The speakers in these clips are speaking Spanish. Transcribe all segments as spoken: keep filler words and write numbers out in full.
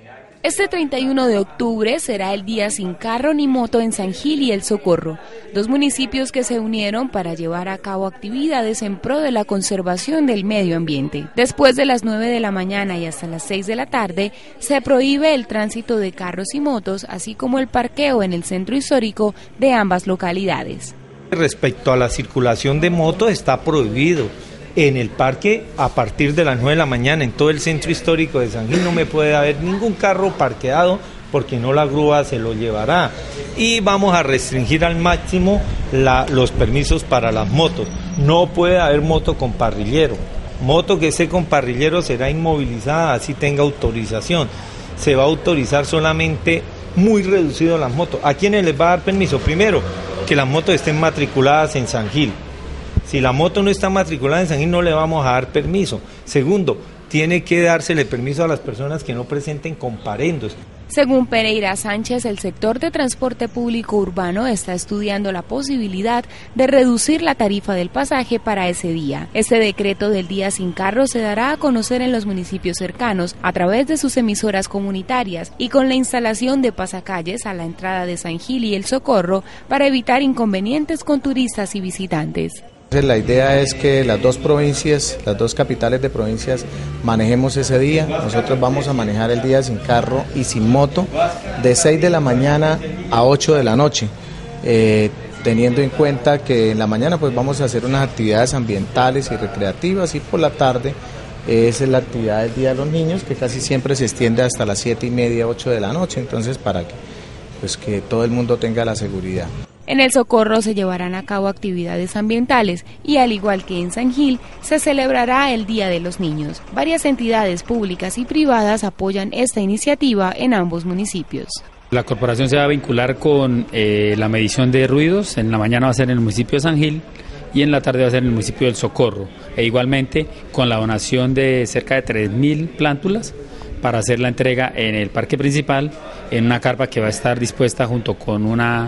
Este treinta y uno de octubre será el día sin carro ni moto en San Gil y El Socorro, dos municipios que se unieron para llevar a cabo actividades en pro de la conservación del medio ambiente. Después de las nueve de la mañana y hasta las seis de la tarde, se prohíbe el tránsito de carros y motos, así como el parqueo en el centro histórico de ambas localidades. Respecto a la circulación de motos, está prohibido. En el parque, a partir de las nueve de la mañana, en todo el centro histórico de San Gil, no me puede haber ningún carro parqueado porque no la grúa se lo llevará. Y vamos a restringir al máximo la, los permisos para las motos. No puede haber moto con parrillero. Moto que esté con parrillero será inmovilizada, así tenga autorización. Se va a autorizar solamente muy reducido las motos. ¿A quiénes les va a dar permiso? Primero, que las motos estén matriculadas en San Gil. Si la moto no está matriculada en San Gil, no le vamos a dar permiso. Segundo, tiene que dársele permiso a las personas que no presenten comparendos. Según Pereira Sánchez, el sector de transporte público urbano está estudiando la posibilidad de reducir la tarifa del pasaje para ese día. Este decreto del día sin carro se dará a conocer en los municipios cercanos a través de sus emisoras comunitarias y con la instalación de pasacalles a la entrada de San Gil y El Socorro para evitar inconvenientes con turistas y visitantes. La idea es que las dos provincias, las dos capitales de provincias manejemos ese día. Nosotros vamos a manejar el día sin carro y sin moto de seis de la mañana a ocho de la noche, eh, teniendo en cuenta que en la mañana pues vamos a hacer unas actividades ambientales y recreativas y por la tarde eh, esa es la actividad del Día de los Niños, que casi siempre se extiende hasta las siete y media, ocho de la noche, entonces para que, pues, que todo el mundo tenga la seguridad. En El Socorro se llevarán a cabo actividades ambientales y, al igual que en San Gil, se celebrará el Día de los Niños. Varias entidades públicas y privadas apoyan esta iniciativa en ambos municipios. La corporación se va a vincular con eh, la medición de ruidos. En la mañana va a ser en el municipio de San Gil y en la tarde va a ser en el municipio del Socorro. E igualmente con la donación de cerca de tres mil plántulas para hacer la entrega en el parque principal, en una carpa que va a estar dispuesta junto con un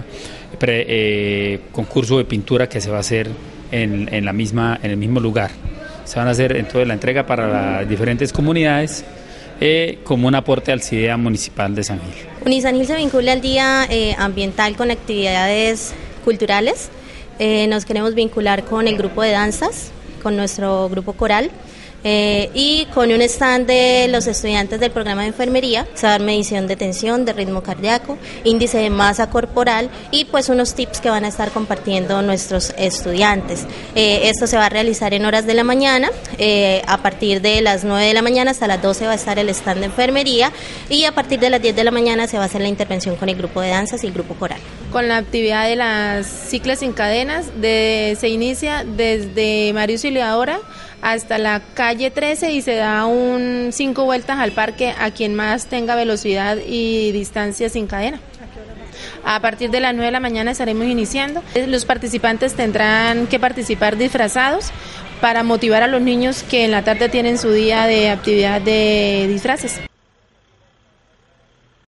eh, concurso de pintura que se va a hacer en, en, la misma, en el mismo lugar. Se van a hacer entonces la entrega para las diferentes comunidades eh, como un aporte al C I D E A municipal de San Gil. Unisan Gil se vincula al Día eh, Ambiental con actividades culturales. Eh, nos queremos vincular con el grupo de danzas, con nuestro grupo coral. Eh, y con un stand de los estudiantes del programa de enfermería, se va a dar medición de tensión, de ritmo cardíaco, índice de masa corporal y pues unos tips que van a estar compartiendo nuestros estudiantes. Eh, esto se va a realizar en horas de la mañana, eh, a partir de las nueve de la mañana hasta las doce va a estar el stand de enfermería y a partir de las diez de la mañana se va a hacer la intervención con el grupo de danzas y el grupo coral. Con la actividad de las ciclas sin cadenas, de, se inicia desde María Auxiliadora hasta la calle trece y se da un cinco vueltas al parque a quien más tenga velocidad y distancia sin cadena. A partir de las nueve de la mañana estaremos iniciando. Los participantes tendrán que participar disfrazados para motivar a los niños que en la tarde tienen su día de actividad de disfraces.